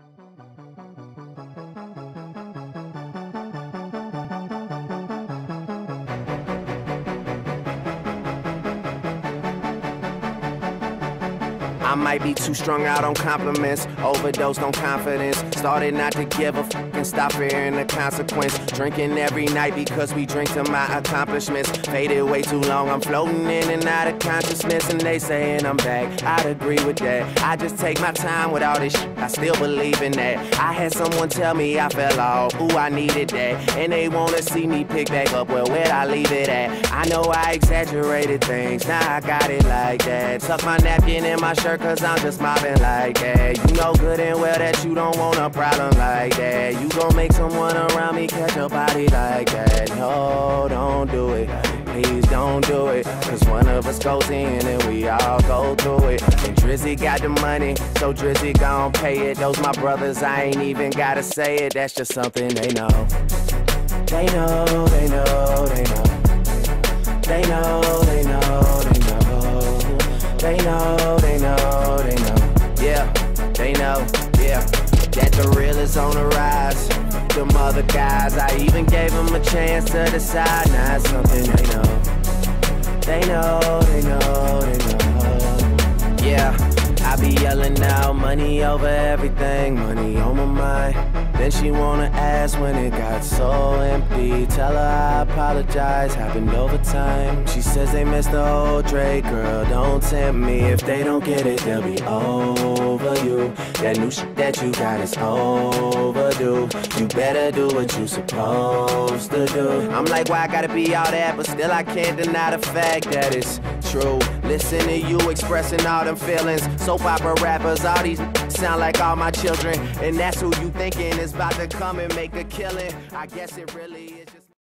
I might be too strung out on compliments, overdosed on confidence. Started not to give a f and stop fearing the consequence. Drinking every night because we drink to my accomplishments. Faded way too long, I'm floating in and out of consciousness. And they saying I'm back, I'd agree with that. I just take my time with all this shit, I still believe in that. I had someone tell me I fell off, ooh, I needed that. And they wanna see me pick back up, well, where'd I leave it at? I know I exaggerated things, now I got it like that. Tuck my napkin in my shirt, cause I'm just mobbing like that. You know good and well that you don't want a problem like that. You gon' make someone around me catch a body like that. No, don't do it, please don't do it. Cause one of us goes in and we all go through it. And Drizzy got the money, so Drizzy gon' pay it. Those my brothers, I ain't even gotta say it. That's just something they know. They know, they know, they know. They know, they know, they know. They know, they know, they know. Yeah, they know, yeah. That the real is on the rise. Them other guys, I even gave them a chance to decide. Now it's something they know. They know, they know, they know. Yeah, I be yelling out money over everything, money on my mind. Then she wanna ask when it got so empty. Tell her I apologize, happened over time. She says they miss the old Drake, girl, don't tempt me. If they don't get it, they'll be over you. That new shit that you got is overdue. You better do what you supposed to do. I'm like, why I gotta be all that? But still I can't deny the fact that it's true. Listen to you expressing all them feelings. Soap opera rappers, all these sound like all my children. And that's who you thinking is about to come and make a killing. I guess it really is just